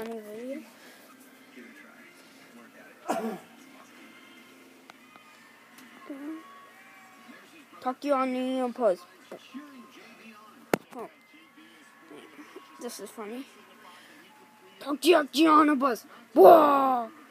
funny video. Talk to you on the post. Oh. This is funny. Talk to you on the bus. Whoa!